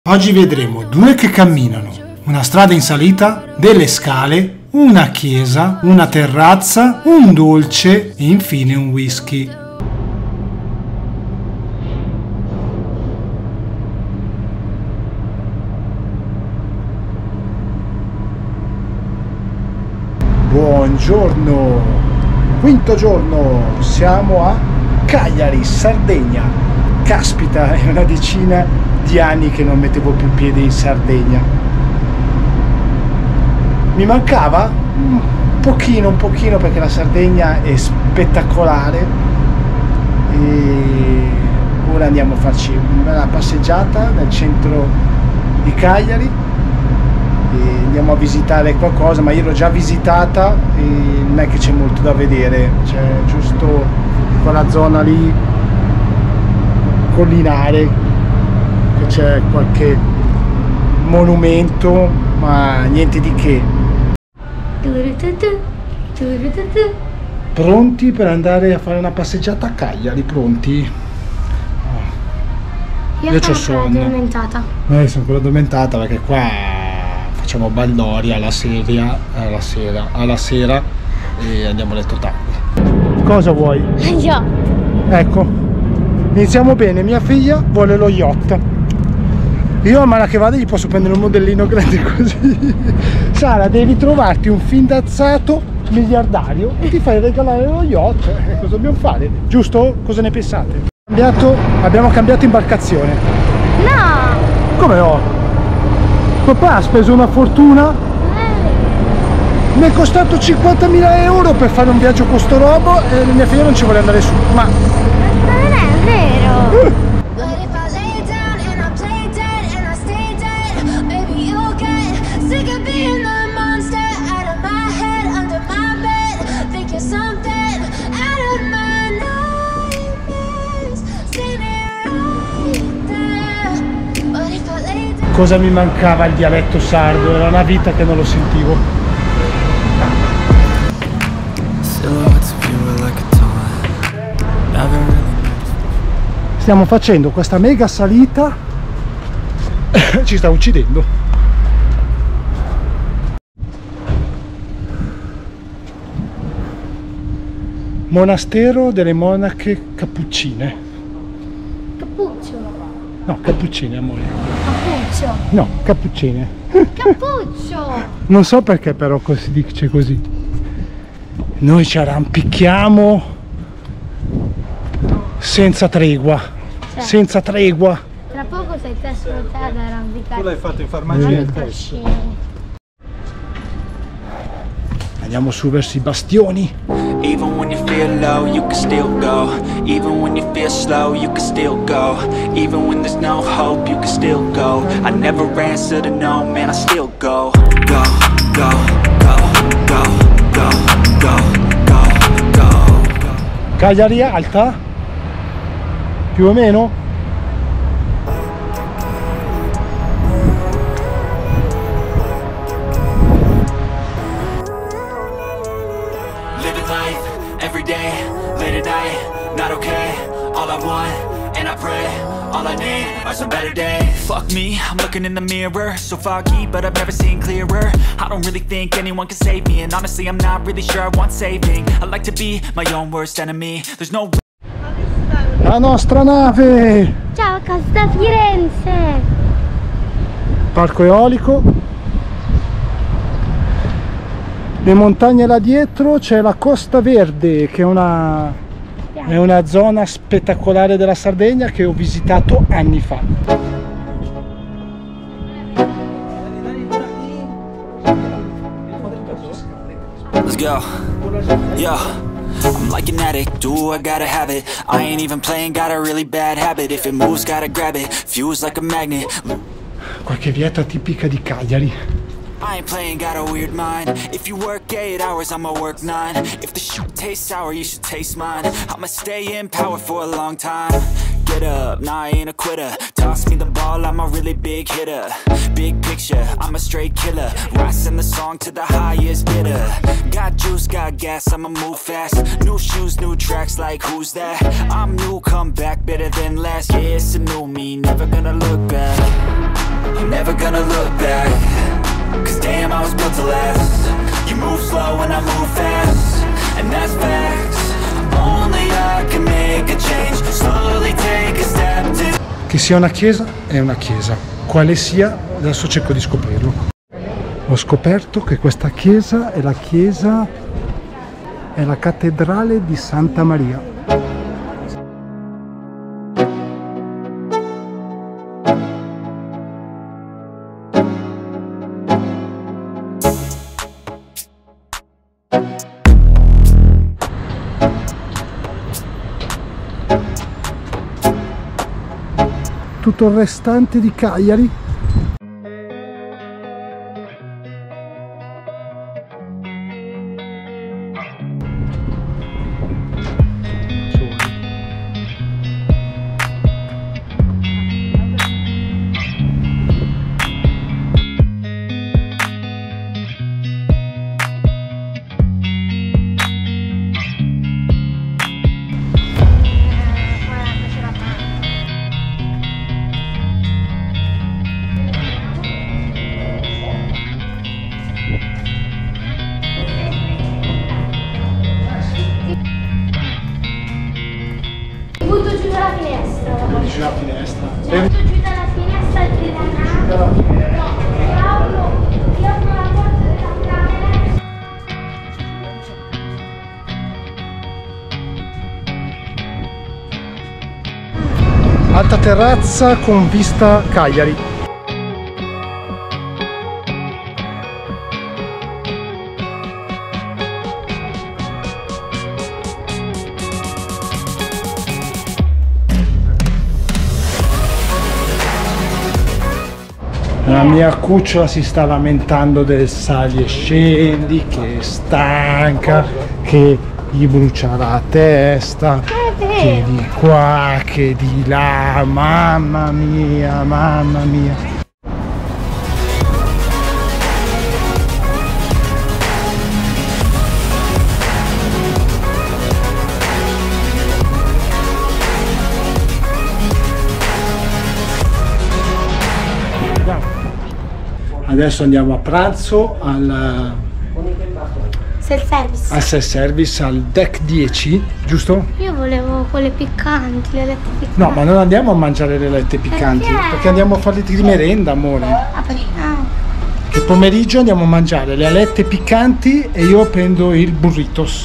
Oggi vedremo due che camminano, una strada in salita, delle scale, una chiesa, una terrazza, un dolce e infine un whisky. Buongiorno, quinto giorno, siamo a Cagliari, Sardegna. Caspita, è una decina di anni che non mettevo più piede in Sardegna. Mi mancava un pochino perché la Sardegna è spettacolare e ora andiamo a farci una bella passeggiata nel centro di Cagliari e andiamo a visitare qualcosa, ma io l'ho già visitata e non è che c'è molto da vedere, c'è giusto quella zona lì collinare, che c'è qualche monumento, ma niente di che. Pronti per andare a fare una passeggiata a Cagliari? Pronti? Io c'ho sonno. Sono ancora addormentata perché qua facciamo baldoria alla sera e andiamo a letto tardi. Cosa vuoi? Io. Ecco, iniziamo bene. Mia figlia vuole lo yacht. Io a mano che vada gli posso prendere un modellino grande così. Sara, devi trovarti un fidanzato miliardario e ti fai regalare lo yacht. Cosa dobbiamo fare? Giusto? Cosa ne pensate? Abbiamo cambiato imbarcazione. No! Come no? Papà ha speso una fortuna. Mi è costato 50.000 euro per fare un viaggio con sto robo e mia figlia non ci vuole andare su. Ma non è vero! Cosa mi mancava il dialetto sardo? Era una vita che non lo sentivo. Stiamo facendo questa mega salita. Ci sta uccidendo. Monastero delle monache cappuccine. Cappuccio. No, cappuccine, amore. Cappuccio. No, cappuccine. Cappuccio. Non so perché però si dice così. Noi ci arrampichiamo senza tregua. Cioè, senza tregua. Tra poco sei te solo te ad arrampicare. Tu l'hai fatto in farmacia? Andiamo su verso i bastioni. Even when you feel low, you can still go. Even when you feel slow, you can still go. Even when there's no hope, you can still go. I never answer to no, man, I still go. Go, go, go, go, go, go, go, go. Cagliari alta? Più o meno? Living life, every day, late at night, not okay. All I want, and I pray, all I need are some better days. Fuck me, I'm looking in the mirror, so foggy, but I've never seen clearer. I don't really think anyone can save me, and honestly I'm not really sure I want saving. I like to be my own worst enemy. There's no... La nostra nave! Ciao, Costa Firenze! Parco eolico. Le montagne là dietro c'è la Costa Verde, che è una zona spettacolare della Sardegna che ho visitato anni fa. Let's go. Yo, I'm like an addict, do I gotta have it. I ain't even playing, got a really bad habit. If it moves, gotta grab it, fuse like a magnet. Qualche vieta tipica di Cagliari. I ain't playing, got a weird mind. If you work 8 hours, I'ma work 9. If the shit tastes sour, you should taste mine. I'ma stay in power for a long time. Get up, nah, I ain't a quitter. Toss me the ball, I'm a really big hitter. Big picture, I'm a straight killer. Rising the song to the highest bidder. Got juice, got gas, I'ma move fast. New shoes, new tracks, like who's that? I'm new, come back, better than last. Yeah, it's a new me, never gonna look back. move fast, and that's facts. Only I can make a change, slowly take a step to... Che sia una chiesa è una chiesa, quale sia adesso cerco di scoprirlo. Ho scoperto che questa chiesa è la cattedrale di Santa Maria. Tutto il restante di Cagliari butto giù dalla finestra. Dici la finestra. Butto giù dalla finestra e ti danno. No, Paolo, io apro la porta della camera. Alta terrazza con vista Cagliari. La mia cucciola si sta lamentando del sali e scendi, che è stanca, che gli brucia la testa, che di qua, che di là, mamma mia, mamma mia. Adesso andiamo a pranzo al Self-service. self-service al deck 10, giusto? Io volevo quelle piccanti, le lette piccanti. No, ma non andiamo a mangiare le lette piccanti, perché andiamo a farle di merenda, amore. Ah, perché? Ah. Che pomeriggio andiamo a mangiare le alette piccanti e io prendo il burritos.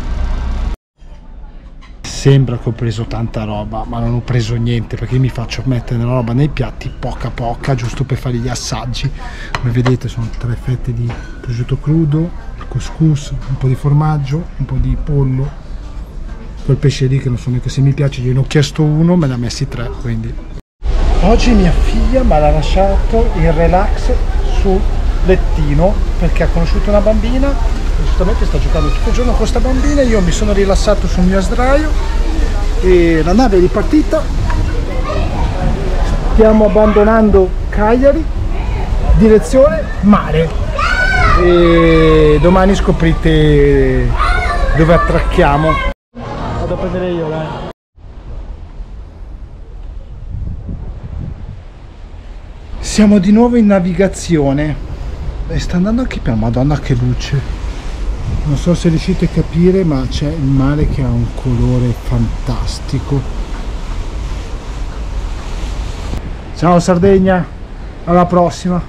Sembra che ho preso tanta roba, ma non ho preso niente perché io mi faccio mettere la roba nei piatti poca poca, giusto per fare gli assaggi. Come vedete sono 3 fette di prosciutto crudo, il couscous, un po' di formaggio, un po' di pollo, quel pesce lì che non so neanche se mi piace, gliene ho chiesto uno, me ne ha messi 3, quindi. Oggi mia figlia mi ha lasciato il relax sul lettino perché ha conosciuto una bambina. Giustamente sta giocando tutto il giorno con questa bambina, io mi sono rilassato sul mio sdraio e la nave è ripartita. Stiamo abbandonando Cagliari, direzione mare, e domani scoprite dove attracchiamo. Vado a prendere io, dai. Siamo di nuovo in navigazione e sta andando anche piano, madonna che luce. Non so se riuscite a capire, ma c'è il mare che ha un colore fantastico. Ciao Sardegna, alla prossima.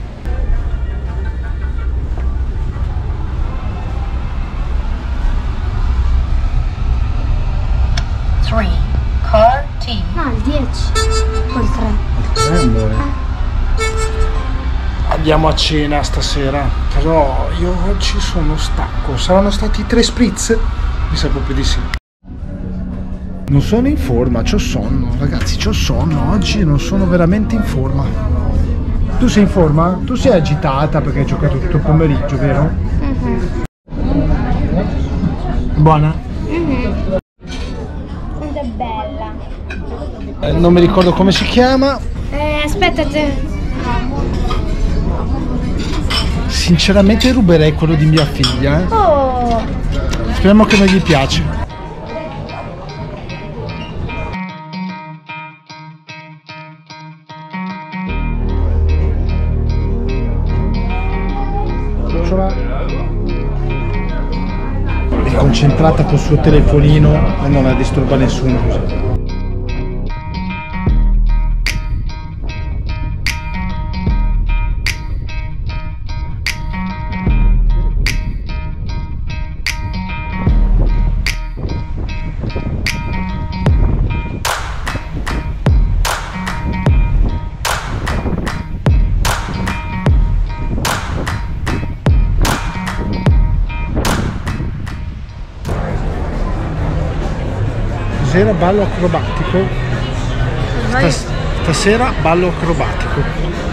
Car T. No, il 10. Col 3. Amore. Andiamo a cena stasera, però io oggi sono stanco. Saranno stati 3 spritz? Mi sa proprio di sì. Non sono in forma, c'ho sonno, ragazzi, c'ho sonno. Oggi non sono veramente in forma. Tu sei in forma? Tu sei agitata perché hai giocato tutto il pomeriggio, vero? Buona? Quanto è bella. Non mi ricordo come si chiama. Aspetta te. Sinceramente ruberei quello di mia figlia, eh. Oh. Speriamo che non gli piace. concentrata col suo telefonino e non la disturba nessuno così. Stasera ballo acrobatico. Stasera ballo acrobatico.